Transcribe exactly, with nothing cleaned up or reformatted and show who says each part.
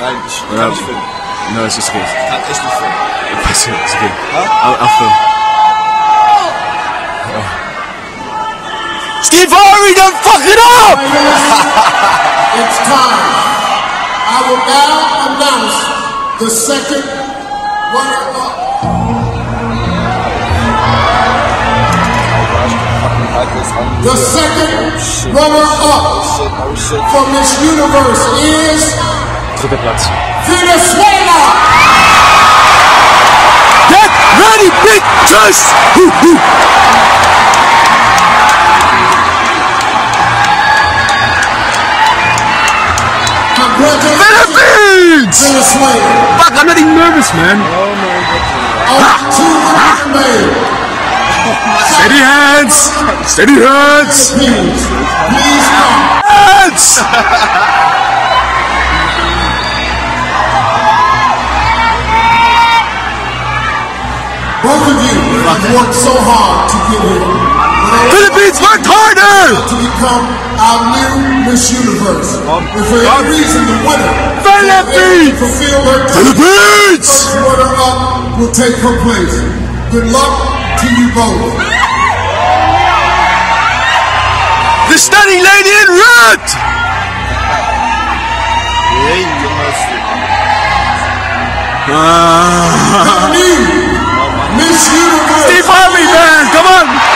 Speaker 1: Nein, ich kann ja. nicht filmen.
Speaker 2: Nein, es ist okay.
Speaker 1: Ich kann echt nicht filmen.
Speaker 2: Ich weiß nicht, ist okay.
Speaker 1: Ja?
Speaker 2: I'll, I'll film. Oh. Steve Harvey, don't fuck it up!
Speaker 3: It's time. I will now announce the second runner-up. The second runner-up for Miss Universe is
Speaker 2: Dritter Platz.
Speaker 3: Venezuela.
Speaker 2: Get ready, bitches!
Speaker 3: Congratulations, Venezuela.
Speaker 2: Fuck, I'm not even nervous, man.
Speaker 3: Only two women remain.
Speaker 2: Steady hands! Steady hands!
Speaker 3: Please, please come.
Speaker 2: Hands!
Speaker 3: Both of you have worked so hard to get here.
Speaker 2: Philippines worked harder!
Speaker 3: To become our new Miss Universe. And for any reason, the winner
Speaker 2: Philippines!
Speaker 3: fulfill her
Speaker 2: Philippines!
Speaker 3: first runner-up will take her place. Good luck to you both.
Speaker 2: The stunning lady in red!
Speaker 3: The new Miss Universe.
Speaker 2: Steve Harvey, man, come on!